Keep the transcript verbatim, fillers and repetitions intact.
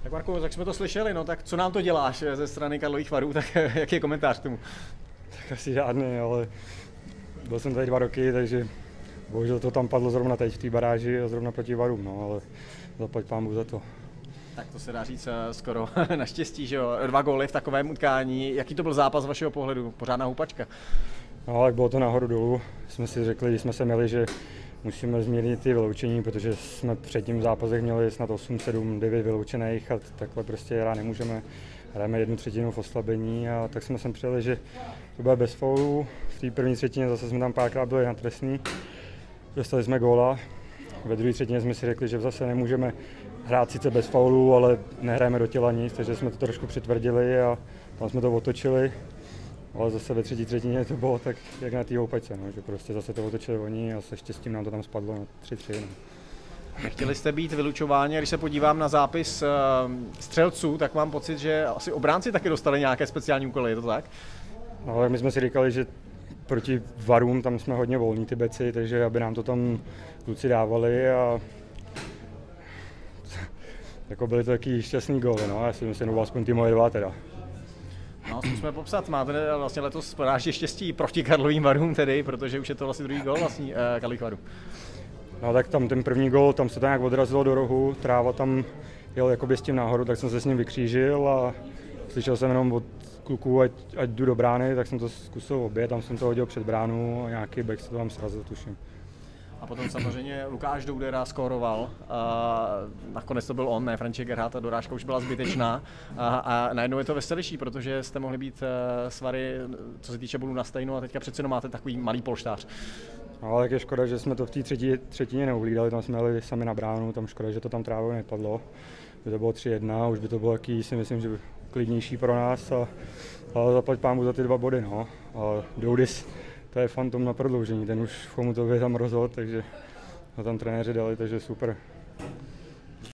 Tak Marku, tak jsme to slyšeli, no tak co nám to děláš ze strany Karlových Varů, tak jaký je komentář k tomu? Tak asi žádný, ale byl jsem tady dva roky, takže bohužel to tam padlo zrovna teď v té baráži a zrovna proti Varům, no, ale zaplať pánbůh za to. Tak to se dá říct skoro naštěstí, že jo, dva góly v takovém utkání. Jaký to byl zápas z vašeho pohledu? Pořádná houpačka. No, tak bylo to nahoru dolů. Jsme si řekli, když jsme se měli, že musíme zmírnit ty vyloučení, protože jsme před tím zápasech měli snad osm, sedm, devět vyloučených a takhle prostě hrát nemůžeme. Hrajeme jednu třetinu v oslabení a tak jsme sem přijeli, že to bude bez faulů. V té první třetině zase jsme tam párkrát byli na trestný. Dostali jsme góla. Ve druhé třetině jsme si řekli, že zase nemůžeme hrát sice bez faulů, ale nehrajeme do těla nic, takže jsme to trošku přitvrdili a tam jsme to otočili. Ale zase ve třetí třetině to bylo tak, jak na té houpačce, no, že prostě zase to otočili oni a se štěstím nám to tam spadlo na tři tři. No. Nechtěli jste být vylučováni, když se podívám na zápis střelců, tak mám pocit, že asi obránci taky dostali nějaké speciální úkoly, je to tak? No, ale my jsme si říkali, že proti Varům tam jsme hodně volní ty beci, takže aby nám to tam kluci dávali a jako byly to taky šťastný góly, no, já si myslím, že aspoň ty moje dva teda. No, zkusme popsat, máte vlastně letos porážky štěstí proti Karlovým Varům tedy, protože už je to vlastně druhý gól vlastní eh, Karlových Varů. No tak tam ten první gól, tam se to nějak odrazilo do rohu, Tráva tam jel jakoby s tím nahoru, tak jsem se s ním vykřížil a slyšel jsem jenom od kluků, ať, ať jdu do brány, tak jsem to zkusil obě, tam jsem to hodil před bránu a nějaký back se to tam srazil, tuším. A potom samozřejmě Lukáš Doudera skóroval, a nakonec to byl on, ne František Gerhard, ta dorážka už byla zbytečná a, a najednou je to veselější, protože jste mohli být s Vary, co se týče bodů na stejno a teďka přece jenom máte takový malý polštář. No, ale tak je škoda, že jsme to v té třetí, třetině neuhlídali, tam jsme jeli sami na bránu, tam škoda, že to tam Trávou nepadlo. By to bylo tři jedna, už by to bylo jaký, si myslím, že klidnější pro nás a, a zaplať pánbůh za ty dva body, no. A Doudis, to je fantom na prodloužení, ten už v Chomutově tam rozhodl, takže ho tam trenéři dali, takže super.